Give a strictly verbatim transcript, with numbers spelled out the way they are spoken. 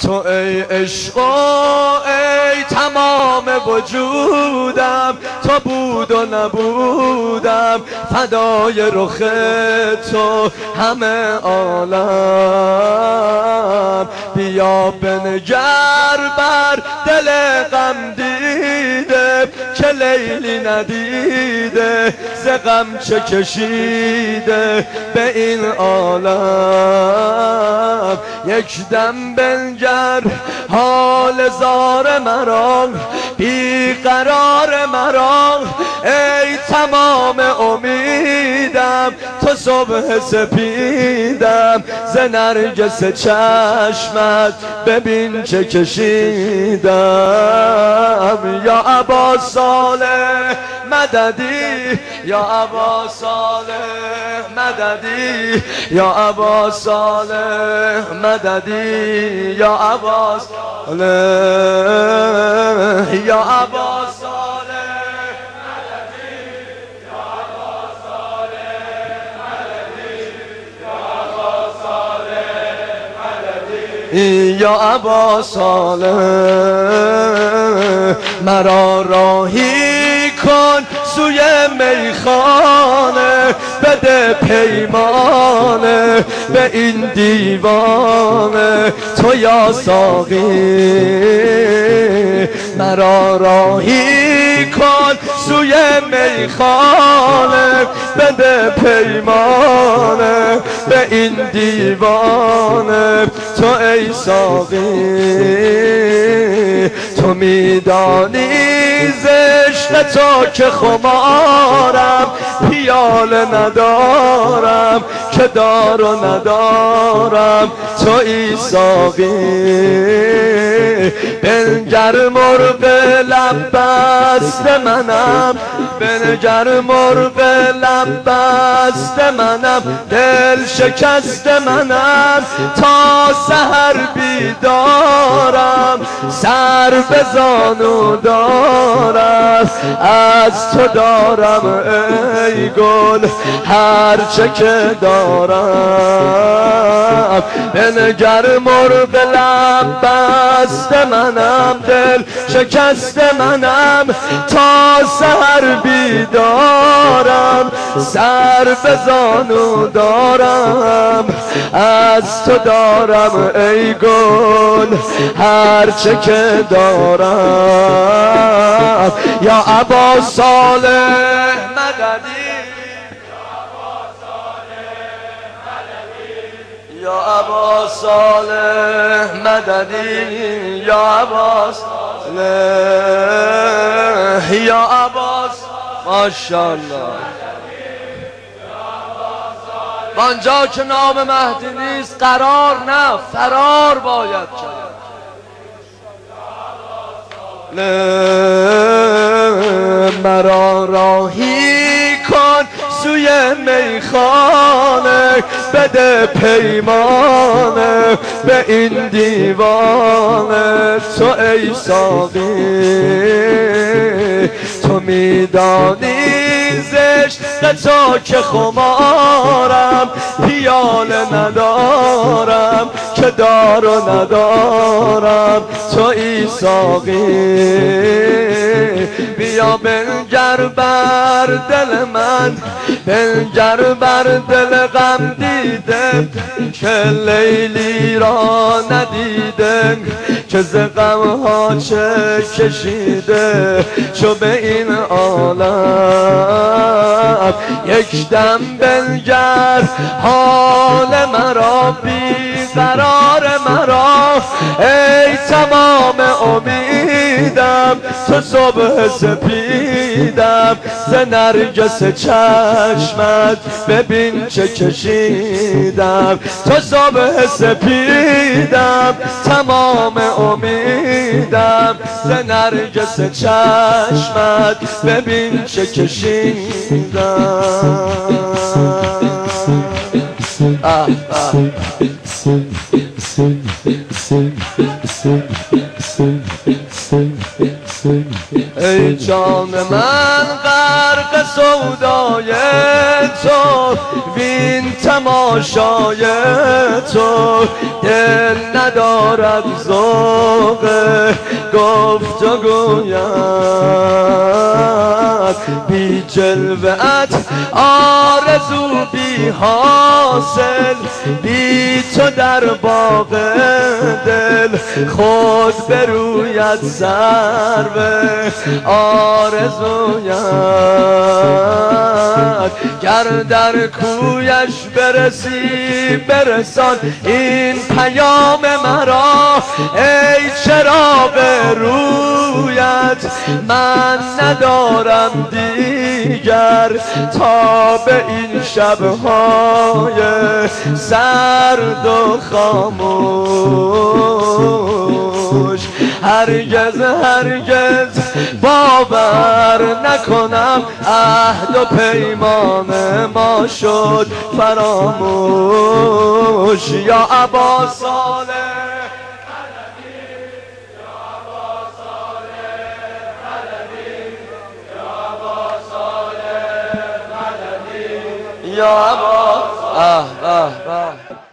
تو ای عشق و ای تمام وجودم، تو بود و نبودم فدای رخ تو همه عالم. بیا بنگر بر دل غم دیده که لیلی ندیده ز غم چه کشیده به این عالم. یک دم بنگر حال زار مرا بیقرار مرا، ای تمام امیدم تو صبح سپیدم ز نرگس چشمت ببین چه کشیدم. یا ابا صالح مددی، یا ابا صالح مددی، یا ابا صالح مددی، یا ابا صالح، یا ابا صالح مددی، یا ابا صالح مددی، یا ابا صالح مددی، یا ابا صالح مرا راهی کن سوی میخانه، بده پیمانه به این دیوانه تو یا ساقی. مرا راهی کن سوی میخانه، بده پیمانه به این دیوانه تو ای ساقی. تو میدانی عشق تو که خمارم، پیاله ندارم که دار و ندارم تو ای ساقی. بنگر مرغ لب بست منم، بنگر مرغ لب بست منم، دل شکست منم تا سحر بیدارم، سر به زانو دارم از تو دارم ای گل هرچه که دارم. بنگر مرغ لب بست منم، دل شکست منم تا سحر بیدارم، سر به زانو دارم از تو دارم ای گل هرچه که دارم. یا ابا صالح مددی، یا ابا صالح مددی، یا ابا صالح، یا ابا ماشاءالله. آنجا که نام مهدی نیست قرار نه فرار باید کرد. مرا راهی کن سوی میخانه، بده پیمانه به این دیوانه تو ای ساقی. تو میدانی زشت تو که خمارم، پیاله ندارم که دار و ندارم تو ای ساقی. بیا بنگر بر دل من، بنگر بر دل غم دیده که لیلی را ندیده که ز غم ها چه کشیده چو به این عالم. یک دم بنگر حال مرا بیقرار مرا، ای تمام امیدم تو صبح سپیدم ز نرگس چشمت ببین چه کشیدم. تو صبح سپیدم تمام امیدم ز نرگس چشمت ببین چه کشیدم. آه آه ای جان من غرق سودای تو، وی این تماشای تو دل ندارد ذوق گفتگویت بی جلوه‌ات آرزو بی حاصل بی تو در باغ دل خود بروید سرو آرزویت گر در کویش برسی برسان این پیام مرا ای چراغ رویت من ندارم دیگر تا به این شبهای سرد و خاموش هرگز هرگز باور نکنم عهد و پیمان ما شد فراموش یا ابا صالح یا ابا آه آه آه